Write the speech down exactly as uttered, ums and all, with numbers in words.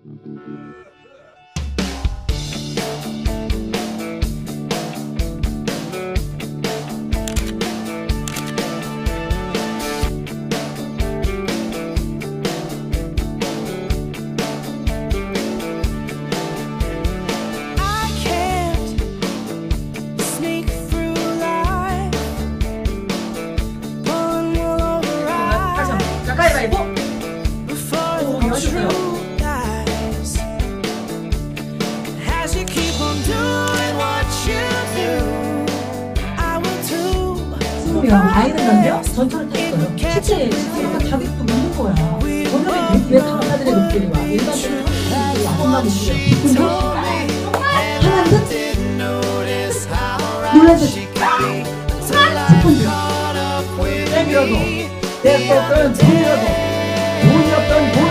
아이는 건데요? 전철을 탔어요. 실제 자격도 있는 거야. 저녁에 왜 다른 아들의 목소리 와? 일반적으로 아줌마 목소리. 근데 하나는 놀라서 스펀지. 백이라도, 백이었던, 백이라도, 돈이었던,